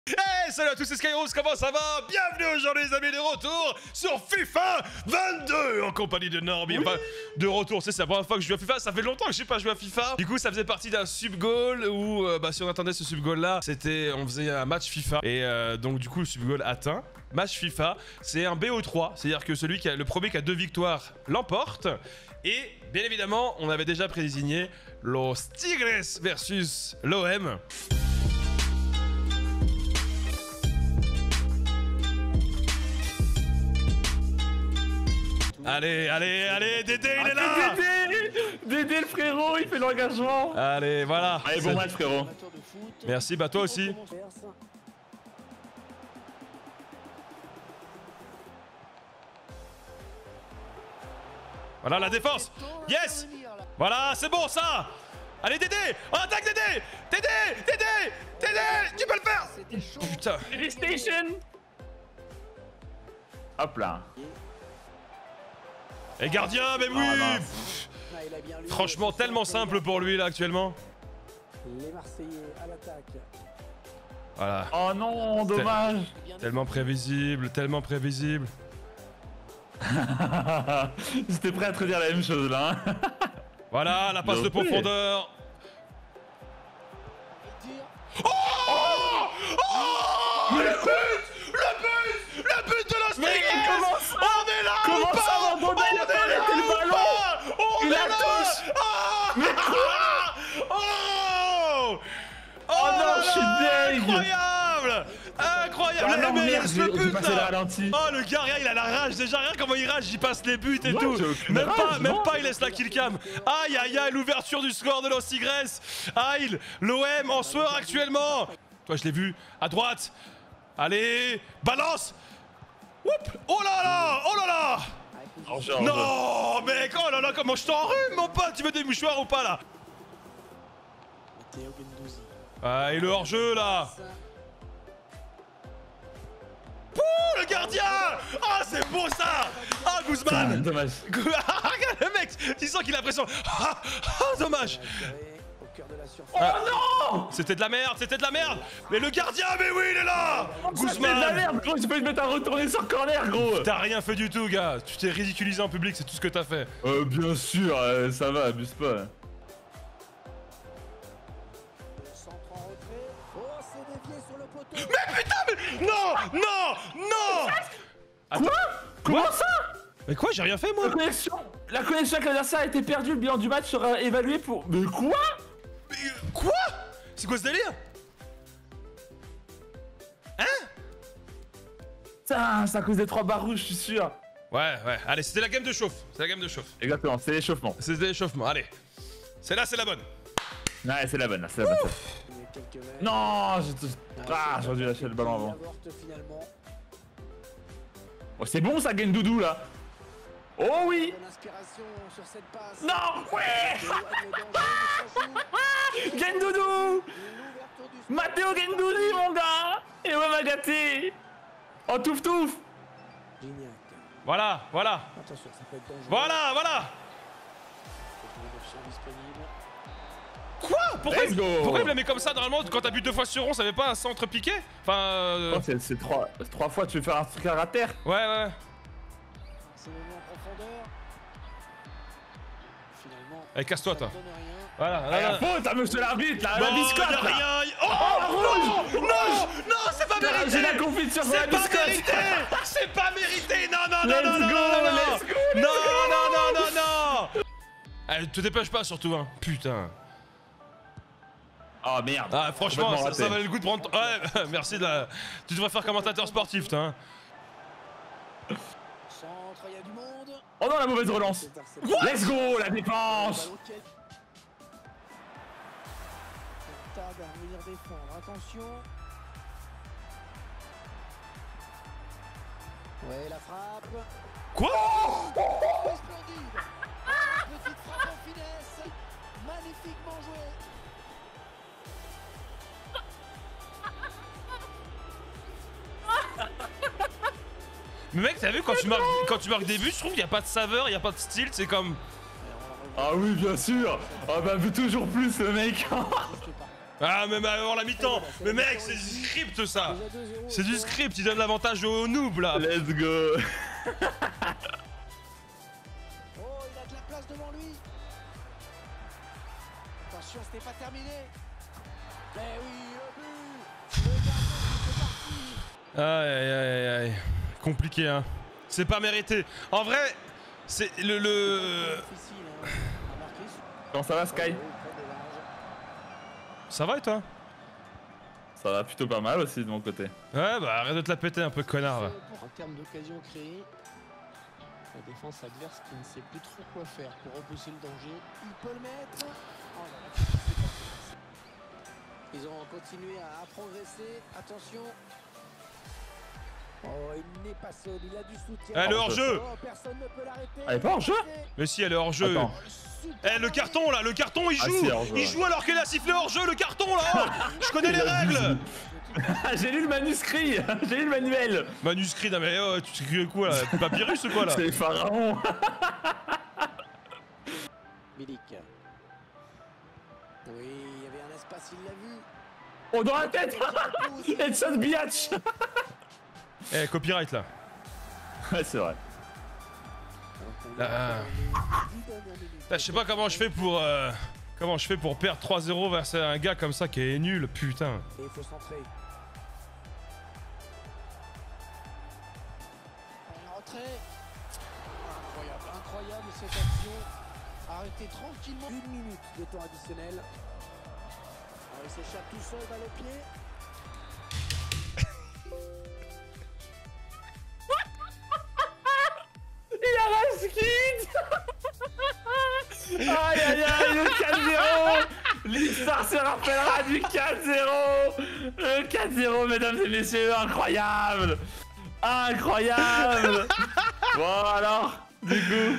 Hey, salut à tous, c'est Skyrose, comment ça va? Bienvenue aujourd'hui les amis, de retour sur FIFA 22 en compagnie de Norby. Enfin, de retour, c'est la première fois que je joue à FIFA, ça fait longtemps que je n'ai pas joué à FIFA. Du coup, ça faisait partie d'un sub-goal où, si on attendait ce sub-goal là, on faisait un match FIFA. Et donc du coup, le sub-goal atteint. Match FIFA, c'est un BO3, c'est-à-dire que le premier qui a 2 victoires l'emporte. Et bien évidemment, on avait déjà prédésigné Los Tigres versus l'OM. Allez, allez, allez, Dédé, il est là! Dédé, le frérot, il fait l'engagement! Allez, voilà! Allez, bon match, frérot! Merci, bah toi aussi! Voilà la défense! Yes! Voilà, c'est bon ça! Allez, Dédé! On attaque Dédé! Dédé! Dédé! Dédé! Tu peux le faire! Putain! PlayStation! Hop là! Et gardien, mais oui! Franchement, tellement simple pour lui là actuellement. Les Marseillais à l'attaque. Voilà. Oh non, dommage! Tellement prévisible, tellement prévisible. J'étais prêt à te dire la même chose là. Hein. Voilà, la passe de profondeur. Oh! Oh! Le but! Le but de Los Tigres! On est là! Comment ça va? On est là! Le ballon! On Il est la là! touche! Ah! Mais quoi? Oh! Oh non, je suis deg! Incroyable! Incroyable! Ah non, Mais merde, le j'ai but passé le là! ralenti. Oh, le gars, il a la rage. Déjà, rien comment il rage, il passe les buts et Ouais, tout. j'ai aucune Même rage, pas, il laisse la killcam. Aïe, aïe, aïe, l'ouverture du score de Los Tigres. Aïe, l'OM en sueur actuellement. Toi, je l'ai vu à droite. Allez, balance. Oup. Oh là là, oh là là. Non, mec, oh là là, comment je t'enrhume, mon pote. Tu veux des mouchoirs ou pas là? Ah, et le hors-jeu là. Pouh, le gardien! Ah, c'est beau ça! Ah, Guzman! Dommage. Regarde le mec! Tu sens qu'il a l'impression. Ah, dommage! Oh non! C'était de la merde, c'était de la merde! Mais le gardien, mais oui, il est là! C'est de la Guzman! merde, gros, tu peux te mettre à retourner sur corner, gros! T'as rien fait du tout, gars! Tu t'es ridiculisé en public, c'est tout ce que t'as fait. Bien sûr, ça va, abuse pas. Mais putain, mais. Non! Non! Non! Quoi? Comment ça? Mais quoi, j'ai rien fait moi? La connexion avec l'adversaire a été perdue, le bilan du match sera évalué pour... Mais quoi? Mais, quoi? C'est quoi ce délire? Hein? Putain, c'est à cause des 3 barres rouges, je suis sûr. Ouais, allez, c'était la game de chauffe. C'est la game de chauffe. Exactement, c'est l'échauffement. C'était l'échauffement, allez. Celle-là, c'est la bonne. Ouais, c'est la bonne, là, c'est la bonne. Non, j'aurais dû lâcher le ballon avant. Oh, c'est bon ça, Gendoudou là. Oh oui. Non, ouais. Gendoudou. Matteo Gendoudou, mon gars. Et ouais, m'a gâté. Oh, touf touf. Voilà. Voilà. Quoi? Pourquoi il me la met comme ça? Normalement, quand t'as bu 2 fois sur rond, ça fait pas un centre piqué? Enfin. Oh, c'est 3 fois, tu veux faire un truc à terre? Ouais. Allez, casse-toi, toi. Voilà. La faute à monsieur l'arbitre, la biscotte. Rien. Oh, rouge. Non, c'est pas mérité. J'ai la confiture sur la biscotte. C'est pas mérité. Non. Allez, te dépêche pas surtout, hein. Putain. Oh merde. Ah, franchement, ça valait le coup de prendre. Ouais, merci de la. Tu devrais faire commentateur sportif, toi. Hein. Oh non, la mauvaise relance. What? Let's go, la défense. Ouais, la frappe. Quoi? Splendide. Petite frappe en finesse. Magnifiquement joué. Mais mec, t'as vu quand tu marques des buts, je trouve qu'il n'y a pas de saveur, il n'y a pas de style, c'est comme. Ah oui, bien sûr. Ah bah toujours plus le mec. Ah, même avant la mi-temps. Mais mec, c'est du script ça. C'est du script, il donne l'avantage au noob là. Let's go. Oh, il a de la place devant lui. Attention, ce n'est pas terminé. Mais oui, le but. Le gardien qui est parti. Aïe aïe aïe aïe. Compliqué hein. C'est pas mérité. En vrai, c'est le... Difficile, hein, à marquer. Comment ça va, Sky? Ça va et toi? Ça va plutôt pas mal aussi de mon côté. Ouais bah arrête de te la péter un peu connard là. En termes d'occasion créée, la défense adverse qui ne sait plus trop quoi faire pour repousser le danger. Il peut le mettre. Oh là là, c'est pas possible. Ils ont continué à progresser. Attention. Oh, il n'est pas seul, il a du soutien. Elle est hors jeu. Oh, personne ne peut l'arrêter. Elle est pas hors jeu? Mais si elle est hors jeu. Attends. Eh le carton là, le carton il Ah, joue. si, hors jeu, Il ouais. joue alors qu'il a sifflé hors jeu le carton là. Oh, je connais les règles. J'ai lu le manuscrit. J'ai lu le manuel. Manuscrit, non mais tu écris quoi là? Papyrus ou quoi là? C'est les pharaons. Milik. Oui, il y avait un espace, il l'a vu. Oh, dans la tête. Headshot biatch. Eh copyright là. Ouais, c'est vrai. Là, je sais pas comment je fais pour perdre 3-0 vers un gars comme ça qui est nul, putain. Et il faut centrer. Rentrée. Incroyable, incroyable cette action. Arrêtez tranquillement. 1 minute de temps additionnel. Alors, il s'échappe tout seul, balle au pied. Il a la skid. Aïe aïe aïe, le 4-0. L'histoire se rappellera du 4-0. Le 4-0, mesdames et messieurs, incroyable. Incroyable. Bon alors, du coup.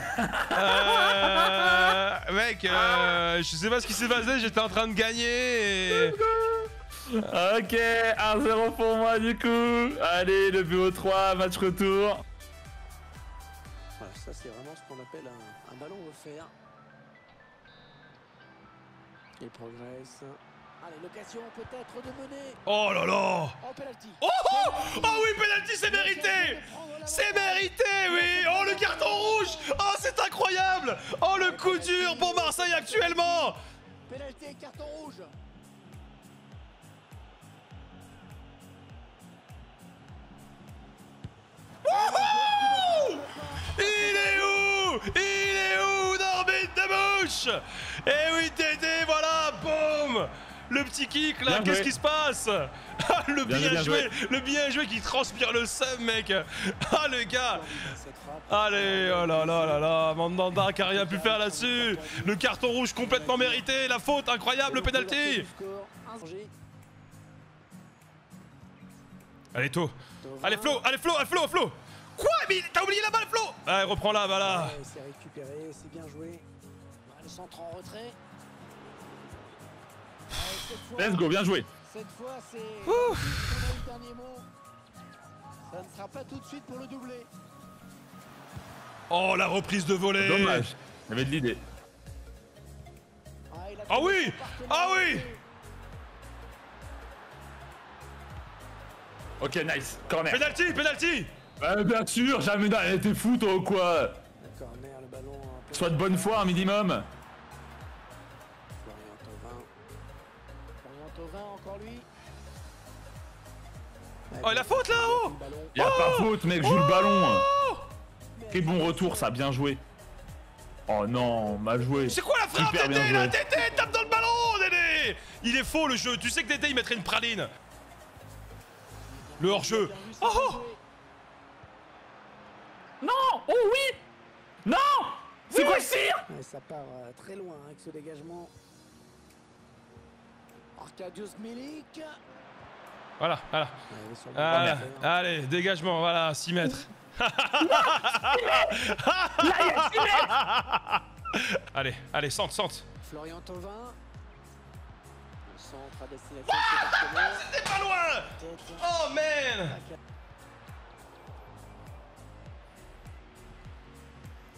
Mec, je sais pas ce qui s'est passé, j'étais en train de gagner et... Ok, 1-0 pour moi du coup. Allez, le bureau 3, match retour. Voilà, ça c'est vraiment ce qu'on appelle un ballon offert. Il progresse. Allez, l'occasion peut-être de mener. Oh là là. Oh, penalty. Oh, oh, oh oui, penalty, c'est mérité. C'est mérité, oui. Oh, le carton rouge. Oh, c'est incroyable. Oh, le coup dur pour Marseille actuellement. Penalty et carton rouge. Il est où? Il est où, Norbert Debouche? Eh oui, Tété, voilà, boum. Le petit kick là, Bien qu'est-ce joué. qui se passe? Ah, le bien joué, le bien joué qui transpire le seum, mec. Ah, le gars. Cette frappe. Allez, oh là là là là, Mandanda qui a rien pu faire là-dessus. Le carton rouge complètement mérité, la faute incroyable, le penalty. Allez, To. Allez, Flo, allez, Flo, Flo, Flo. Quoi? Mais t'as oublié la balle, Flo. Allez, reprends là, voilà. Ouais, c'est récupéré, c'est bien joué. Le centre en retrait. Allez, cette fois, Let's go, bien joué. Cette fois, c'est. On a eu le dernier mot. Ça ne sera pas tout de suite pour le doubler. Oh, la reprise de volée. Dommage. Il y avait de l'idée. Il a Ah oui, ah oui. Ok, nice. Corner. Penalty, penalty. Bien sûr, jamais elle était fou toi ou quoi? Le corner, le ballon. un peu- Sois de bonne foi un minimum. Florian Thauvin. Florian Thauvin, encore lui. Oh, la faute là-haut. Le ballon. Y'a pas faute, mec, joue le ballon. Oh, Quel bon retour, ça, bien joué. Oh non, mal joué. c'est quoi la frappe, Super bien Tété là? joué. Tété, tape dans le ballon, Tété. Il est faux le jeu, tu sais que Tété il mettrait une praline. Le hors-jeu. Bien vu, c'est Oh, bien oh. joué. Non. Oh oui. Non. C'est quoi ce tir? Ouais, ça part très loin avec ce dégagement. Arkadiusz Milik. Voilà, voilà. Ouais, sur le Voilà. ballon. Allez, dégagement, voilà, 6 mètres. Allez, allez, centre, centre. Florian Thauvin. Le centre à destination de ses partenaires. C'est pas loin. Tête. Oh man.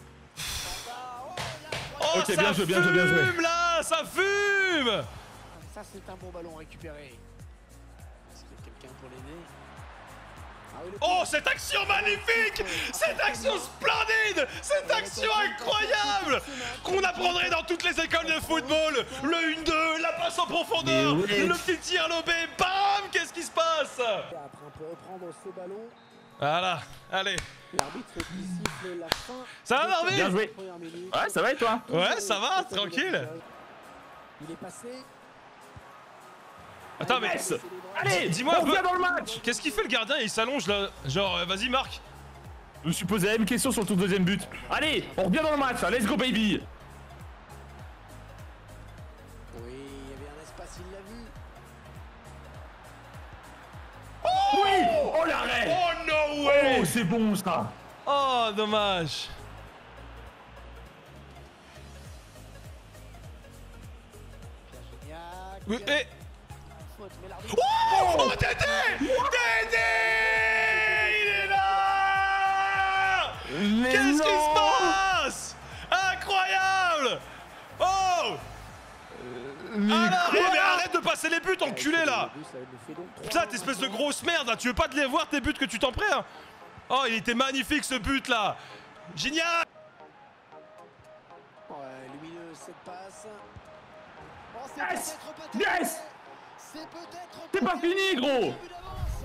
Oh, là, Oh, Ok, ça bien joué, bien joué, bien joué. fume là, ça fume. ça c'est un bon ballon récupéré. Est-ce qu'il y a quelqu'un pour l'aider? Ah oui, Oh, cette action magnifique! Cette action splendide! Cette action incroyable! Qu'on apprendrait dans toutes les écoles de football! Le 1-2, la passe en profondeur, Mais oui. le petit tir lobé, bam! Qu'est-ce qui se passe? Après, on peut reprendre ce ballon. Voilà, allez. L'arbitre qui siffle la fin. Ça va, Norby? Bien joué. Première minute. Ouais, ça va et toi? Ouais, ça va, tranquille. Il est passé. Attends, mais Yes. Allez, dis-moi un on peu. revient dans le match. Qu'est-ce qu'il fait le gardien? Il s'allonge là. Genre, vas-y, Marc. Je me suis posé la même question sur ton deuxième but. Allez, on revient dans le match, let's go baby. Oui, il y avait un espace, il l'a vu. Oui. Oh l'arrêt. Oh, no way! Oh, c'est bon ça. Oh, dommage. Gignac. Oui, et... Faute, mais l'arbitre. Oh, Dédé! Dédé! Il est là! Mais Qu'est-ce qui se non. passe? Incroyable! Oh! Alors, quoi? mais arrête de passer les buts, enculé là! Ça nous fait donc trois Putain, t'espèce de grosse merde là, tu veux pas te les voir tes buts que tu t'en prends hein? Oh, il était magnifique ce but là! Génial! Ouais, lumineux cette passe. Oh, c'est Yes. peut-être pas terminé. Yes. C'est peut-être C'est pas fini gros. début d'avance.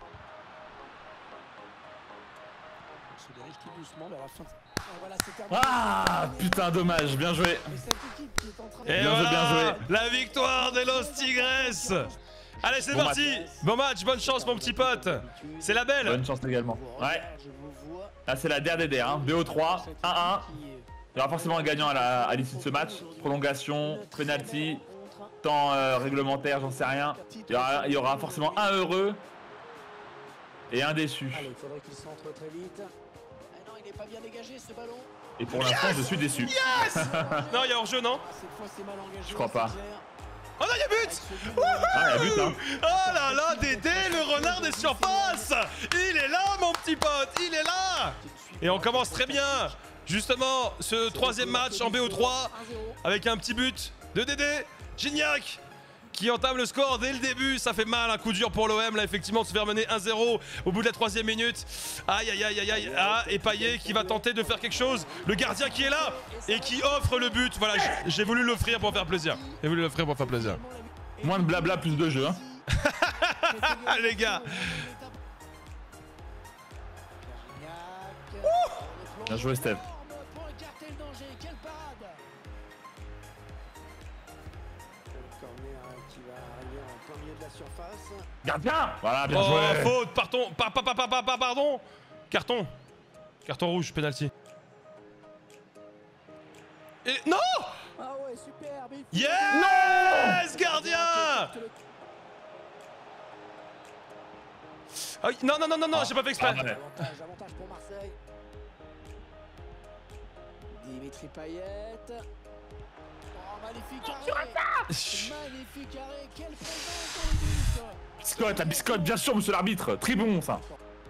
On se dirige tout doucement vers la fin. Ah, voilà, c'est terminé. Ah putain dommage, bien joué. Et cette équipe qui est en train de... Et Bien joué, voilà, bien joué. la victoire de Los Tigres! Allez, c'est Bon parti! Bon match, bonne chance mon petit pote! C'est la belle! Bonne chance également. Ouais, Je vous vois. là c'est la DRDD, hein. BO3, 1-1. Il y aura forcément un gagnant à l'issue de ce match. Prolongation, penalty, temps réglementaire, j'en sais rien. Il y aura forcément un heureux et un déçu. Allez, il faudrait qu'il centre très vite. Ah non, il n'est pas bien dégagé ce ballon. Et pour l'instant, je suis déçu. Non, il y a hors-jeu, non? Ah, cette fois, c'est mal engagé. Je crois pas. c'est clair. Oh non, il y a but! Avec ce but, Ah, il y a but, hein. Oh là là, Dédé, le renard des surfaces! Il est là, mon petit pote, il est là! Et on commence très bien! Justement, ce troisième match en BO3 1-0. avec un petit but de Dédé, Gignac, qui entame le score dès le début. Ça fait mal, un coup dur pour l'OM là, effectivement, de se faire mener 1-0 au bout de la troisième minute. Aïe aïe aïe aïe aïe. Ah, et Payet qui va tenter de faire quelque chose. Le gardien qui est là et qui offre le but. Voilà, j'ai voulu l'offrir pour faire plaisir. J'ai voulu l'offrir pour faire plaisir. Moins de blabla, plus de jeu, hein. Ah les gars. Bien joué, Steph. Pour écarter le danger, quelle parade! Le corner qui va arriver en plein milieu de la surface. Gardien. Voilà, bien Oh, joué. faute, pardon. Carton. Carton rouge, penalty. Et... Non! Ah ouais, super! Mais il faut- Yes, gardien! Ah oui, non, j'ai pas fait exprès. Ah, ouais. Avantage pour Marseille. Dimitri Payet. Oh, magnifique arrêt! Magnifique arrêt! Quelle présence dans le but! Biscotte, la biscotte, bien sûr, monsieur l'arbitre. Très bon, ça.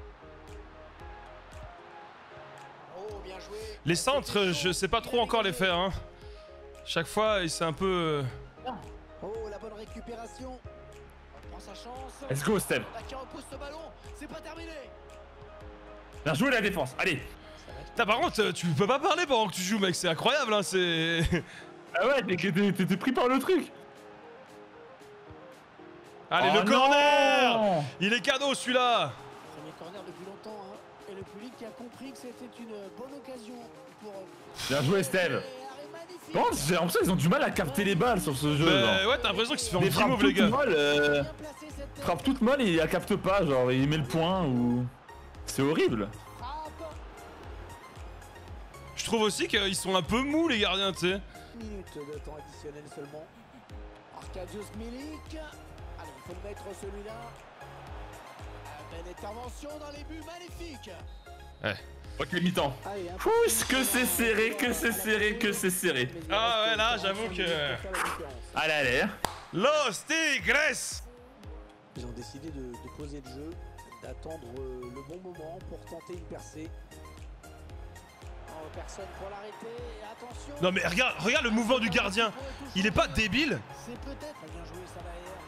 Oh, bien joué! Les centres, je sais pas trop encore les faire. Hein. Chaque fois, c'est un peu... Oh, la bonne récupération! On prend sa chance. Let's go, Steph. Là, qui repousse ce ballon, c'est pas terminé! Bien joué, la défense. Allez. Putain, par contre, tu peux pas parler pendant que tu joues, mec. C'est incroyable, hein. C'est... Ah ouais, t'es pris par le truc. Allez, Oh le corner! non. Il est cadeau, celui-là. Premier corner depuis longtemps, hein. Et le public qui a compris que c'était une bonne occasion pour... Bien joué, Steph. Et arrêt magnifique! Bon, j'ai l'impression qu'ils ont du mal à capter les balles sur ce jeu. genre. Ouais, t'as l'impression qu'il se fait un Des petit frappes move, les toutes gars. molles, Bien placé cette tête. frappe toute molle et il la capte pas, genre il met le point ou... C'est horrible. Frappe! Je trouve aussi qu'ils sont un peu mous, les gardiens, tu sais. Minute de temps additionnel seulement. Arkadiusz Milik. Allez, il faut le mettre celui-là. Belle intervention dans les buts, magnifique. Ok, mi-temps. Allez, un Pousse, que c'est serré, que c'est serré, que c'est serré. Ah ouais, là, j'avoue que... Allez, allez. Los Tigres! Ils ont décidé de poser le jeu, d'attendre le bon moment pour tenter une percée. Oh, personne pour l'arrêter. Et attention. Non mais regarde le mouvement du gardien. Il est pas débile? C'est peut-être bien joué ça derrière.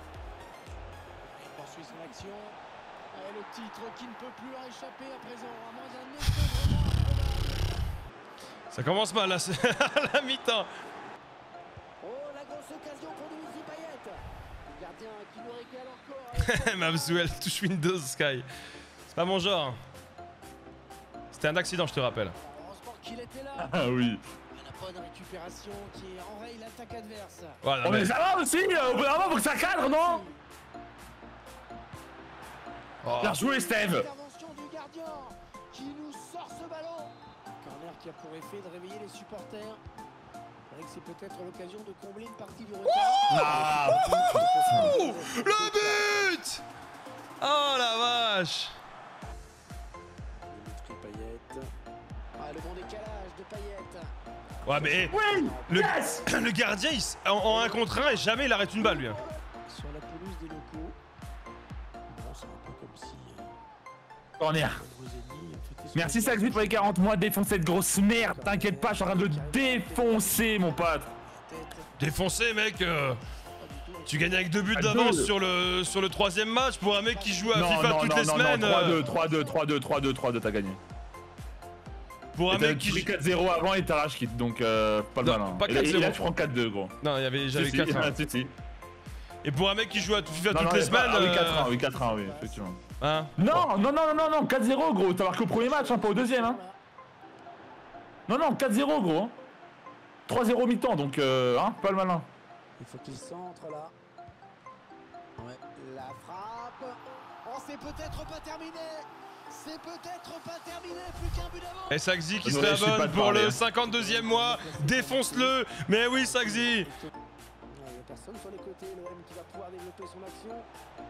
Il poursuit son action. Et le titre qui ne peut plus leur échapper à présent. À moins d'un effondrement improbable. Ça commence mal là, c'est à la mi-temps. Oh, la grosse occasion pour Dimitri Payet. Le gardien qui nous régale encore. Mavzuel touche Windows Sky. C'est pas mon genre. C'était un accident, je te rappelle. Heureusement qu'il était là. Ah oui. La bonne récupération qui enraye l'attaque adverse. Voilà, Oh mais ça va aussi, au bout d'un moment faut que ça cadre, non? Oh. Bien joué Steve. Intervention du gardien qui nous sort ce ballon. Corner qui a pour effet de réveiller les supporters. C'est vrai que c'est peut-être l'occasion de combler une partie du retard. Ah. Ouh, le but! Oh la vache! Dimitri Payet. Ah, le bon décalage de Payet. Ouais mais Oui. le, Yes. le gardien en 1 contre 1 et jamais il arrête une balle lui. Hein. Sur la pelouse des locaux. Bon, c'est un peu comme si Corner. vos ennemis fêtaient son Merci anniversaire. Saxby pour les 40 mois, défonce cette grosse merde, t'inquiète pas, je suis en train de le défoncer mon pote. Défoncé mec, tu gagnes avec 2 buts Ah, d'avance deux. sur le 3e match pour un mec qui joue à FIFA toutes les non, semaines. 3-2, t'as gagné. Pour un Et t'as mec qui pris joue... 4-0 avant et t'as rage quitte, donc pas le Non, malin. pas Et là, 4-0. et là, tu prends 4-2 gros. Non, j'avais 4-1. Si, si. Et pour un mec qui joue à FIFA Non, toutes non, les y a pas- semaines... Ah oui, 4-1, oui, effectivement. Hein? Non, 4-0 gros, t'as marqué au premier match, hein, pas au deuxième. Hein. Non, 4-0 gros. Hein. 3-0 mi-temps, donc pas le malin. Il faut qu'il centre là. Ouais, la frappe. Oh, c'est peut-être pas terminé. C'est peut-être pas terminé. Plus qu'un but d'avance. Et Saxy qui se Non, je sais pas réabonne te pour parler. le 52e mois. Défonce-le. Mais oui Saxy. Il n'y a personne sur les côtés. L'OM qui va pouvoir développer son action.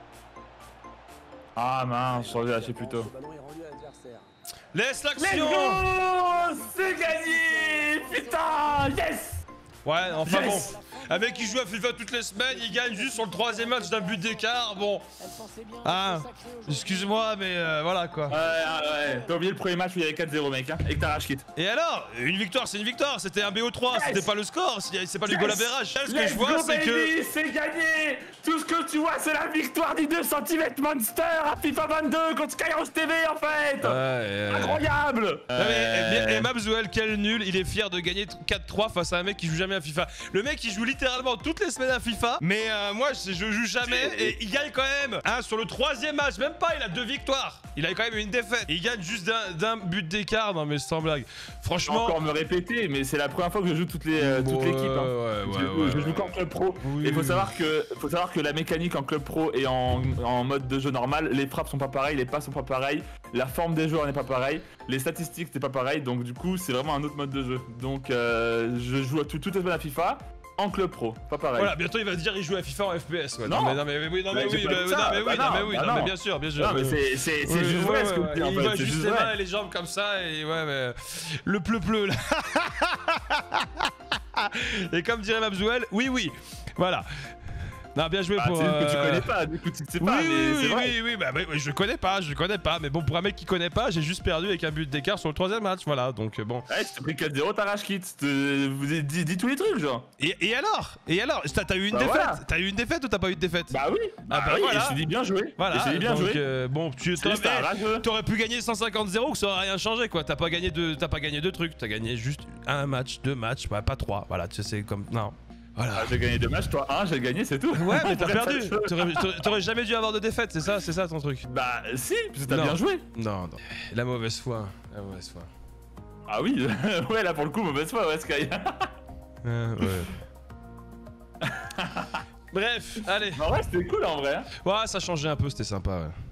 Ah mince, j'aurais lâché plus tôt. Ce ballon est rendu à l'adversaire. Laisse Let's l'action. go. C'est gagné. Putain, yes. Ouais, enfin Yes. bon. Un mec qui joue à FIFA toutes les semaines, il gagne juste sur le 3e match d'un but d'écart. Bon, Elle pensait bien Ah, se consacrer aujourd'hui. excuse-moi, mais voilà quoi. Ouais, t'as oublié le premier match où il y avait 4-0 mec, hein, et que t'as rage quitte. Et alors, une victoire, c'est une victoire. C'était un BO3, Yes. c'était pas le score, c'est pas du goal average. Ce que Let's je vois, go, c'est que. baby, c'est gagné. Tout ce que tu vois, c'est la victoire du 2 cm Monster à FIFA 22 contre Skyros TV en fait. Incroyable. Non, mais, et Mavzuel, quel nul, il est fier de gagner 4-3 face à un mec qui joue jamais à FIFA. Le mec il joue littéralement toutes les semaines à FIFA, mais moi je joue jamais et il gagne quand même. Hein, sur le 3e match, même pas, il a 2 victoires. Il a quand même une défaite. Et il gagne juste d'un but d'écart, non mais sans blague. Franchement. Encore me répéter, mais c'est la première fois que je joue toute l'équipe. Hein. Je joue qu'en club pro. Oui, et il faut oui. savoir que la mécanique en club pro et en mode de jeu normal, les frappes sont pas pareilles, les passes sont pas pareilles, la forme des joueurs n'est pas pareille, les statistiques c'est pas pareil, donc du coup c'est vraiment un autre mode de jeu. Donc je joue à toutes les semaines à FIFA en club pro, pas pareil. Voilà, bientôt il va dire il joue à FIFA en FPS. Ouais. Non. Non mais oui, Bah, j'ai pas dit ça. Bah, mais bien sûr, bien sûr. Non mais c'est Oui, juste vrai ce que ouais, vous dites, en il fait, va c'est juste juste les vrai. mains et les jambes comme ça et ouais mais le pleu là. Et comme dirait Mavzuel, oui. Voilà. Non, bien joué Ah, pour. c'est juste que tu connais pas, du coup tu sais pas, mais c'est vrai. Oui, bah, je connais pas, mais bon, pour un mec qui connaît pas, j'ai juste perdu avec un but d'écart sur le 3e match, voilà, donc bon. Ouais, tu t'es pris 4-0, t'as rage quitte. Dis tous les trucs, genre. Et alors t'as eu une Bah défaite voilà. T'as eu une défaite ou t'as pas eu de défaite? Bah oui, bah oui, voilà. et je t'ai dit bien joué. Voilà, Et je t'ai dit bien donc, joué. bon, tu C'est juste un rageux. t'aurais pu gagner 150-0 que ça aurait rien changé quoi. T'as pas gagné deux trucs, t'as gagné juste un match, 2 matchs, bah, pas 3. Voilà, tu sais, c'est comme. Non. Voilà. Ah, j'ai gagné 2 matchs, toi 1, j'ai gagné, c'est tout. Ouais, mais t'as Pour être perdu. sérieux. T'aurais jamais dû avoir de défaite, c'est ça ton truc. Bah si, parce que t'as Non. bien joué. Non. La mauvaise foi. Ah oui, ouais, là pour le coup, mauvaise foi, ouais, Sky. Ouais. Bref, allez. En vrai, c'était cool en vrai. Hein. Ouais, ça changeait un peu, c'était sympa, ouais.